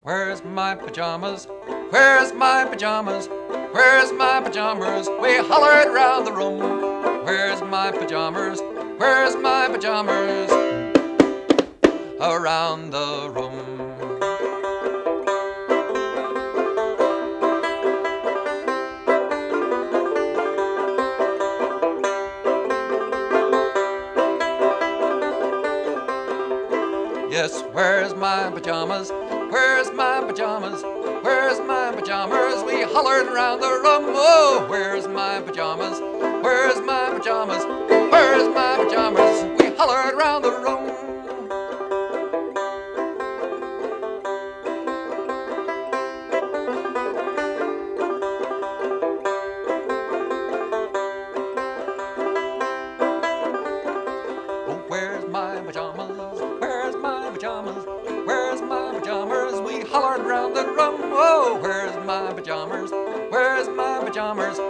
Where's my pajamas? Where's my pajamas? Where's my pajamas? We hollered round the room. Where's my pajamas? Where's my pajamas? Around the room. Yes, where's my pajamas? Where's my pajamas? Where's my pajamas? We hollered around the room. Oh, where's my pajamas? Where's my pajamas? Where's my pajamas? We hollered around the room. Oh, where's my pajamas? Where's my pajamas? Where's my pajamas? We hollered round the room. Oh, where's my pajamas? Where's my pajamas?